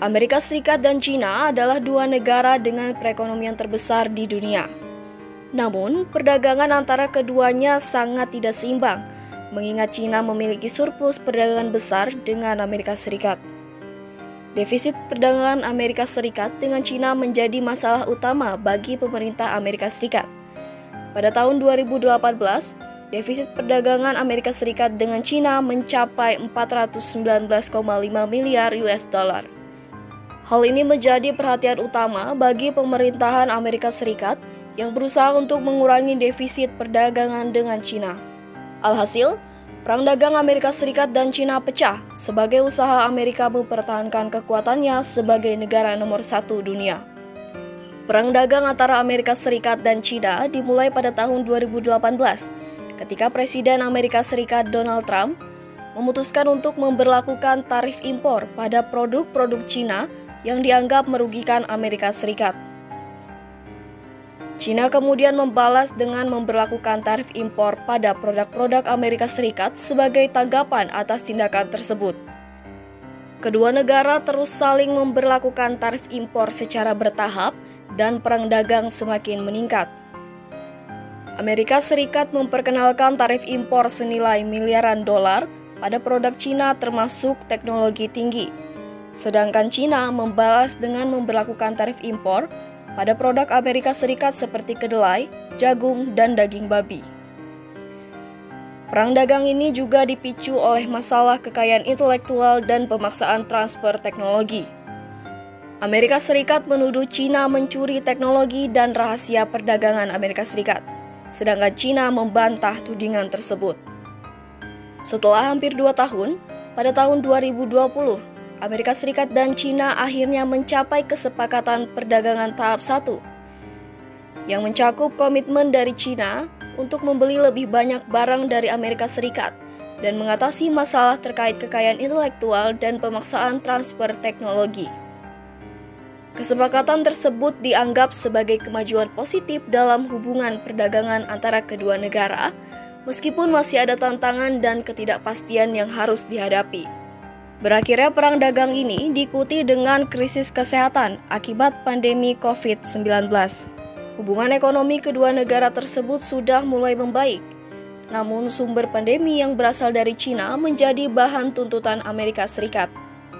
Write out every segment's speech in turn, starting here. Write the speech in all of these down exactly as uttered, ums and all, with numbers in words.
Amerika Serikat dan China adalah dua negara dengan perekonomian terbesar di dunia. Namun, perdagangan antara keduanya sangat tidak seimbang, mengingat China memiliki surplus perdagangan besar dengan Amerika Serikat. Defisit perdagangan Amerika Serikat dengan China menjadi masalah utama bagi pemerintah Amerika Serikat. Pada tahun dua ribu delapan belas, defisit perdagangan Amerika Serikat dengan China mencapai empat ratus sembilan belas koma lima miliar U S dollar. Hal ini menjadi perhatian utama bagi pemerintahan Amerika Serikat yang berusaha untuk mengurangi defisit perdagangan dengan China. Alhasil, perang dagang Amerika Serikat dan China pecah sebagai usaha Amerika mempertahankan kekuatannya sebagai negara nomor satu dunia. Perang dagang antara Amerika Serikat dan China dimulai pada tahun dua ribu delapan belas, ketika Presiden Amerika Serikat Donald Trump memutuskan untuk memberlakukan tarif impor pada produk-produk China yang dianggap merugikan Amerika Serikat. China kemudian membalas dengan memberlakukan tarif impor pada produk-produk Amerika Serikat sebagai tanggapan atas tindakan tersebut. Kedua negara terus saling memberlakukan tarif impor secara bertahap dan perang dagang semakin meningkat. Amerika Serikat memperkenalkan tarif impor senilai miliaran dolar pada produk China termasuk teknologi tinggi. Sedangkan China membalas dengan memberlakukan tarif impor pada produk Amerika Serikat seperti kedelai, jagung, dan daging babi. Perang dagang ini juga dipicu oleh masalah kekayaan intelektual dan pemaksaan transfer teknologi. Amerika Serikat menuduh China mencuri teknologi dan rahasia perdagangan Amerika Serikat, sedangkan China membantah tudingan tersebut. Setelah hampir dua tahun, pada tahun dua ribu dua puluh, Amerika Serikat dan China akhirnya mencapai kesepakatan perdagangan tahap satu yang mencakup komitmen dari China untuk membeli lebih banyak barang dari Amerika Serikat dan mengatasi masalah terkait kekayaan intelektual dan pemaksaan transfer teknologi. Kesepakatan tersebut dianggap sebagai kemajuan positif dalam hubungan perdagangan antara kedua negara, meskipun masih ada tantangan dan ketidakpastian yang harus dihadapi. Berakhirnya perang dagang ini diikuti dengan krisis kesehatan akibat pandemi covid sembilan belas. Hubungan ekonomi kedua negara tersebut sudah mulai membaik. Namun sumber pandemi yang berasal dari China menjadi bahan tuntutan Amerika Serikat.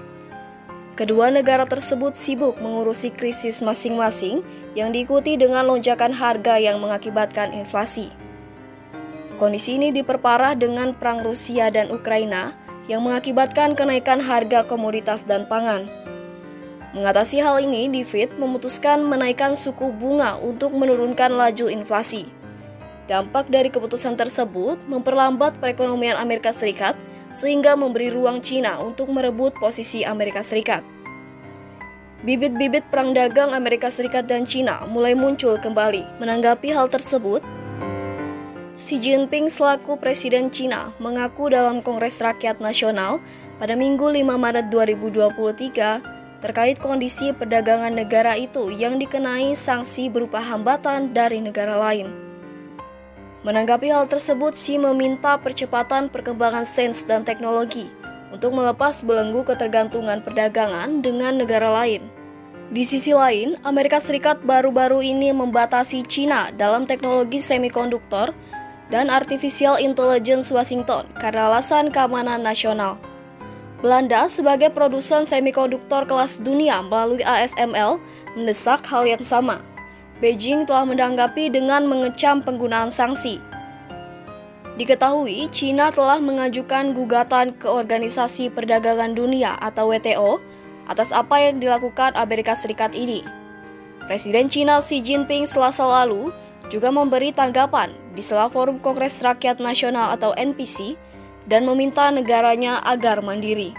Kedua negara tersebut sibuk mengurusi krisis masing-masing yang diikuti dengan lonjakan harga yang mengakibatkan inflasi. Kondisi ini diperparah dengan perang Rusia dan Ukraina yang mengakibatkan kenaikan harga komoditas dan pangan. Mengatasi hal ini, The Fed memutuskan menaikkan suku bunga untuk menurunkan laju inflasi. Dampak dari keputusan tersebut memperlambat perekonomian Amerika Serikat sehingga memberi ruang China untuk merebut posisi Amerika Serikat. Bibit-bibit perang dagang Amerika Serikat dan China mulai muncul kembali. Menanggapi hal tersebut, Xi Jinping selaku Presiden China mengaku dalam Kongres Rakyat Nasional pada Minggu lima Maret dua ribu dua puluh tiga terkait kondisi perdagangan negara itu yang dikenai sanksi berupa hambatan dari negara lain. Menanggapi hal tersebut, Xi meminta percepatan perkembangan sains dan teknologi untuk melepas belenggu ketergantungan perdagangan dengan negara lain. Di sisi lain, Amerika Serikat baru-baru ini membatasi China dalam teknologi semikonduktor dan Artificial Intelligence Washington karena alasan keamanan nasional. Belanda sebagai produsen semikonduktor kelas dunia melalui A S M L mendesak hal yang sama. Beijing telah menanggapi dengan mengecam penggunaan sanksi. Diketahui, China telah mengajukan gugatan ke Organisasi Perdagangan Dunia atau W T O atas apa yang dilakukan Amerika Serikat ini. Presiden China Xi Jinping Selasa lalu juga memberi tanggapan di sela Forum Kongres Rakyat Nasional atau N P C dan meminta negaranya agar mandiri.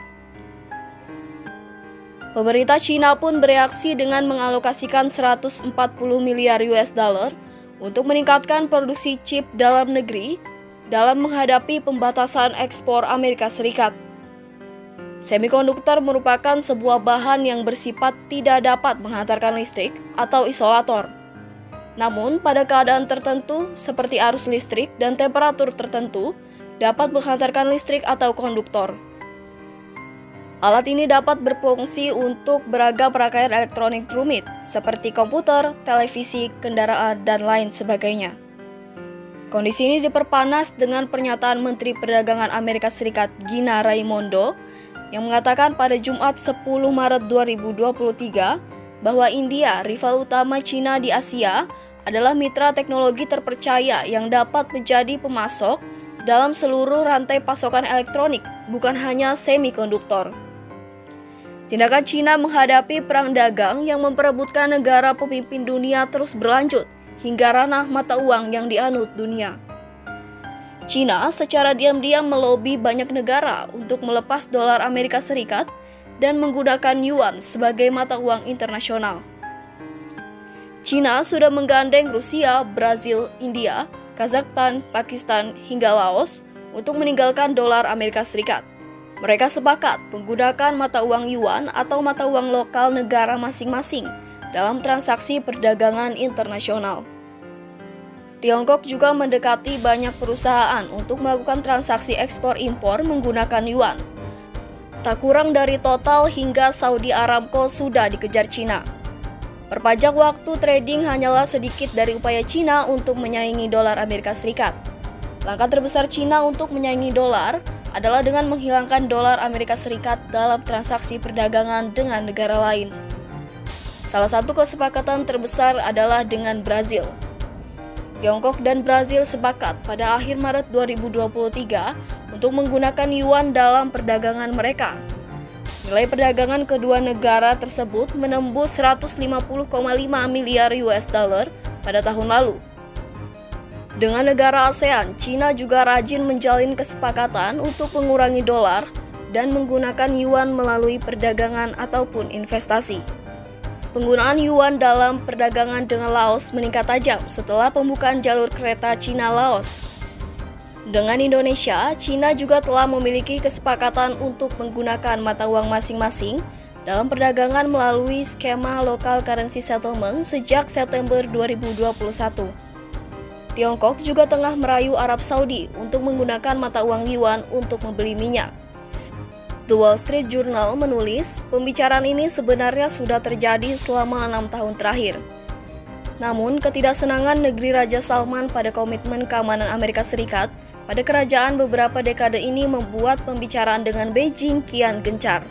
Pemerintah China pun bereaksi dengan mengalokasikan seratus empat puluh miliar U S dollar untuk meningkatkan produksi chip dalam negeri dalam menghadapi pembatasan ekspor Amerika Serikat. Semikonduktor merupakan sebuah bahan yang bersifat tidak dapat menghantarkan listrik atau isolator. Namun, pada keadaan tertentu seperti arus listrik dan temperatur tertentu, dapat menghantarkan listrik atau konduktor. Alat ini dapat berfungsi untuk beragam rangkaian elektronik rumit seperti komputer, televisi, kendaraan, dan lain sebagainya. Kondisi ini diperpanas dengan pernyataan Menteri Perdagangan Amerika Serikat Gina Raimondo yang mengatakan pada Jumat sepuluh Maret dua ribu dua puluh tiga bahwa India, rival utama Cina di Asia, adalah mitra teknologi terpercaya yang dapat menjadi pemasok dalam seluruh rantai pasokan elektronik, bukan hanya semikonduktor. Tindakan Cina menghadapi perang dagang yang memperebutkan negara pemimpin dunia terus berlanjut hingga ranah mata uang yang dianut dunia. Cina secara diam-diam melobi banyak negara untuk melepas dolar Amerika Serikat dan menggunakan yuan sebagai mata uang internasional. Cina sudah menggandeng Rusia, Brazil, India, Kazakhstan, Pakistan, hingga Laos untuk meninggalkan dolar Amerika Serikat. Mereka sepakat menggunakan mata uang yuan atau mata uang lokal negara masing-masing dalam transaksi perdagangan internasional. Tiongkok juga mendekati banyak perusahaan untuk melakukan transaksi ekspor-impor menggunakan yuan. Tak kurang dari total hingga Saudi Aramco sudah dikejar Cina. Perpanjang waktu trading hanyalah sedikit dari upaya Cina untuk menyaingi dolar Amerika Serikat. Langkah terbesar Cina untuk menyaingi dolar adalah dengan menghilangkan dolar Amerika Serikat dalam transaksi perdagangan dengan negara lain. Salah satu kesepakatan terbesar adalah dengan Brazil. Tiongkok dan Brazil sepakat pada akhir Maret dua ribu dua puluh tiga untuk menggunakan yuan dalam perdagangan mereka. Nilai perdagangan kedua negara tersebut menembus seratus lima puluh koma lima miliar U S dollar pada tahun lalu. Dengan negara ASEAN, Cina juga rajin menjalin kesepakatan untuk mengurangi dolar dan menggunakan yuan melalui perdagangan ataupun investasi. Penggunaan yuan dalam perdagangan dengan Laos meningkat tajam setelah pembukaan jalur kereta Cina-Laos. Dengan Indonesia, Cina juga telah memiliki kesepakatan untuk menggunakan mata uang masing-masing dalam perdagangan melalui skema local currency settlement sejak September dua ribu dua puluh satu. Tiongkok juga tengah merayu Arab Saudi untuk menggunakan mata uang yuan untuk membeli minyak. The Wall Street Journal menulis, pembicaraan ini sebenarnya sudah terjadi selama enam tahun terakhir. Namun, ketidaksenangan negeri Raja Salman pada komitmen keamanan Amerika Serikat pada kerajaan beberapa dekade ini membuat pembicaraan dengan Beijing kian gencar.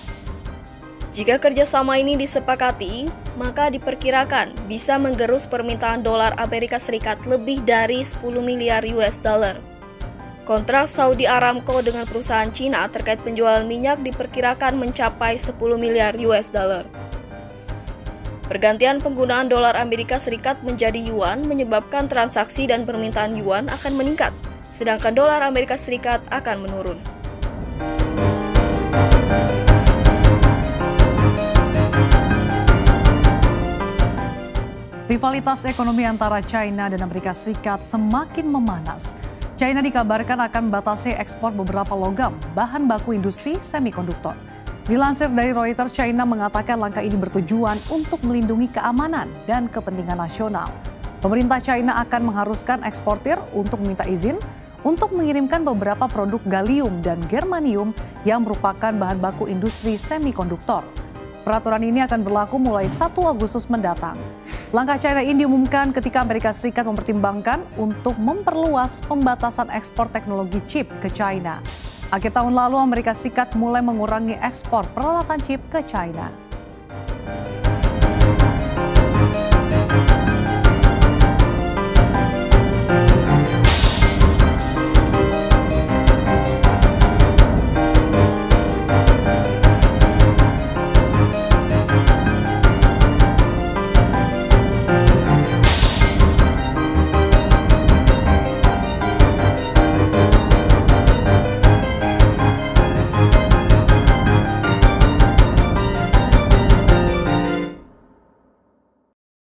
Jika kerjasama ini disepakati, maka diperkirakan bisa menggerus permintaan dolar Amerika Serikat lebih dari sepuluh miliar U S dollar. Kontrak Saudi Aramco dengan perusahaan Cina terkait penjualan minyak diperkirakan mencapai sepuluh miliar U S dollar. Pergantian penggunaan dolar Amerika Serikat menjadi yuan menyebabkan transaksi dan permintaan yuan akan meningkat, sedangkan dolar Amerika Serikat akan menurun. Rivalitas ekonomi antara China dan Amerika Serikat semakin memanas. China dikabarkan akan membatasi ekspor beberapa logam, bahan baku industri semikonduktor. Dilansir dari Reuters, China mengatakan langkah ini bertujuan untuk melindungi keamanan dan kepentingan nasional. Pemerintah China akan mengharuskan eksportir untuk meminta izin untuk mengirimkan beberapa produk gallium dan germanium yang merupakan bahan baku industri semikonduktor. Peraturan ini akan berlaku mulai satu Agustus mendatang. Langkah China ini diumumkan ketika Amerika Serikat mempertimbangkan untuk memperluas pembatasan ekspor teknologi chip ke China. Akhir tahun lalu, Amerika Serikat mulai mengurangi ekspor peralatan chip ke China.